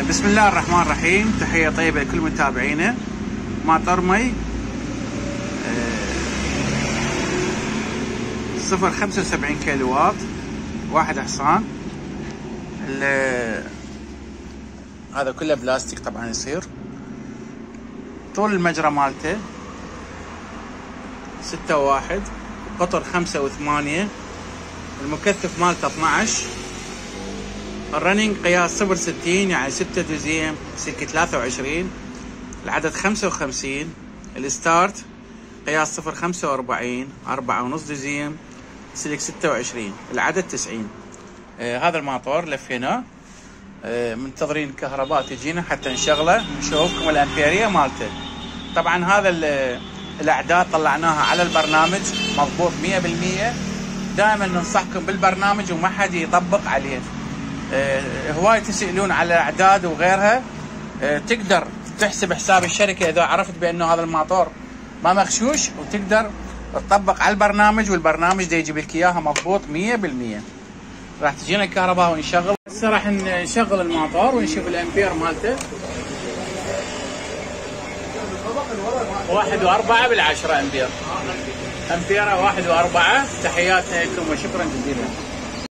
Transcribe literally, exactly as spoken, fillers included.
بسم الله الرحمن الرحيم. تحية طيبة لكل متابعينا. ماطور مي صفر خمسة وسبعين كيلو واط، واحد حصان. هذا كله بلاستيك طبعا يصير. طول المجرى مالته ستة وواحد، قطر خمسة وثمانية، المكثف مالته اثناعش، الرننج قياس صفر ستين يعني ستة دزيم، سلك ثلاثة وعشرين، العدد خمسة وخمسين، الستارت قياس صفر خمسة وأربعين، أربعة ونص دزيم، سلك ستة وعشرين، العدد تسعين. آه هذا الماطور لفيناه. آه منتظرين الكهرباء تجينا حتى نشغله نشوفكم الامبيريه مالته. طبعا هذا الاعداد طلعناها على البرنامج مضبوط مية بالمية. دائما ننصحكم بالبرنامج وما حد يطبق عليه. آه هواي تسألون على الاعداد وغيرها. آه تقدر تحسب حساب الشركه اذا عرفت بانه هذا الماطور ما مغشوش، وتقدر تطبق على البرنامج، والبرنامج ده يجيب لك اياها مضبوط مية بالمية. راح تجينا الكهرباء ونشغل. هسه راح نشغل الماطور ونشوف الامبير مالته. واحد وأربعة بالعشرة امبير. امبيره واحد وأربعة. تحياتنا لكم وشكرا جزيلا.